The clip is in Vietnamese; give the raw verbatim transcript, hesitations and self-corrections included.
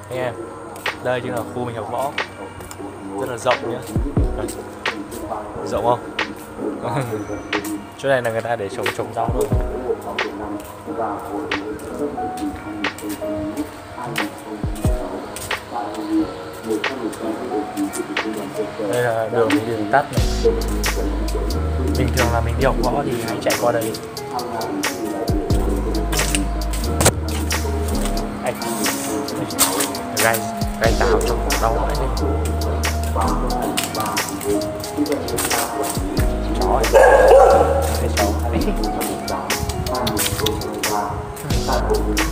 anh em. Đây chính là khu mình học võ, rất là rộng nhá. Đây. Rộng không? Chỗ này là người ta để trồng trồng rau thôi. Đây là đường đường tắt này. Bình thường là mình đi học võ thì hay chạy qua đây. Anh, gai gai táo cho đau mãi lên. Chó này, cái chó này.